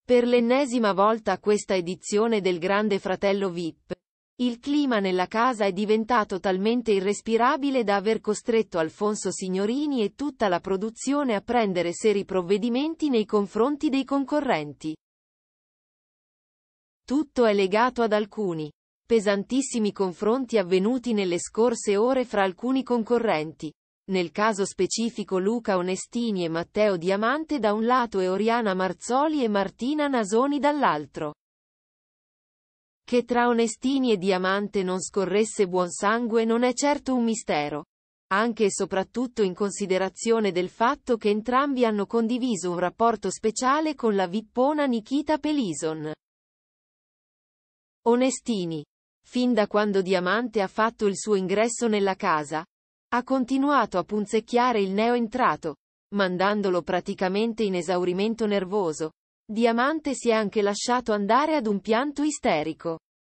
Per l'ennesima volta a questa edizione del Grande Fratello VIP, il clima nella casa è diventato talmente irrespirabile da aver costretto Alfonso Signorini e tutta la produzione a prendere seri provvedimenti nei confronti dei concorrenti. Tutto è legato ad alcuni pesantissimi confronti avvenuti nelle scorse ore fra alcuni concorrenti. Nel caso specifico Luca Onestini e Matteo Diamante da un lato e Oriana Marzoli e Martina Nasoni dall'altro. Che tra Onestini e Diamante non scorresse buon sangue non è certo un mistero, anche e soprattutto in considerazione del fatto che entrambi hanno condiviso un rapporto speciale con la vippona Nikita Pelison. Onestini, fin da quando Diamante ha fatto il suo ingresso nella casa, ha continuato a punzecchiare il neoentrato, mandandolo praticamente in esaurimento nervoso. Diamante si è anche lasciato andare ad un pianto isterico.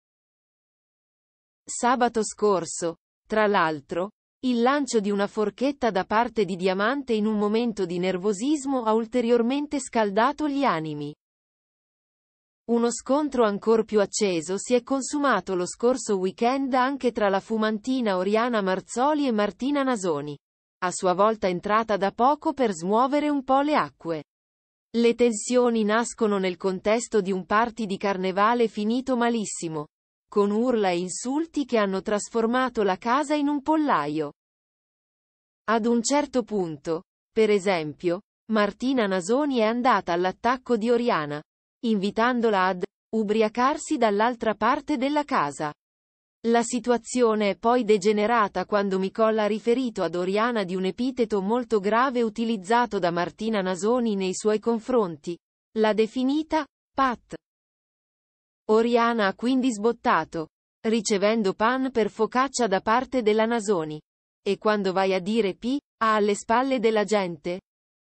Sabato scorso, tra l'altro, il lancio di una forchetta da parte di Diamante in un momento di nervosismo ha ulteriormente scaldato gli animi. Uno scontro ancor più acceso si è consumato lo scorso weekend anche tra la fumantina Oriana Marzoli e Martina Nasoni, a sua volta entrata da poco per smuovere un po' le acque. Le tensioni nascono nel contesto di un party di carnevale finito malissimo, con urla e insulti che hanno trasformato la casa in un pollaio. Ad un certo punto, per esempio, Martina Nasoni è andata all'attacco di Oriana, invitandola ad ubriacarsi dall'altra parte della casa. La situazione è poi degenerata quando Micolla ha riferito ad Oriana di un epiteto molto grave utilizzato da Martina Nasoni nei suoi confronti. L'ha definita Pat. Oriana ha quindi sbottato, ricevendo pan per focaccia da parte della Nasoni. E quando vai a dire P, ha alle spalle della gente?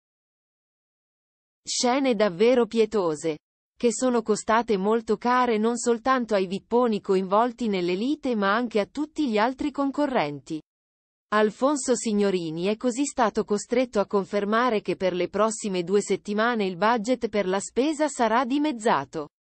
Scene davvero pietose, che sono costate molto care non soltanto ai vipponi coinvolti nell'elite ma anche a tutti gli altri concorrenti. Alfonso Signorini è così stato costretto a confermare che per le prossime 2 settimane il budget per la spesa sarà dimezzato.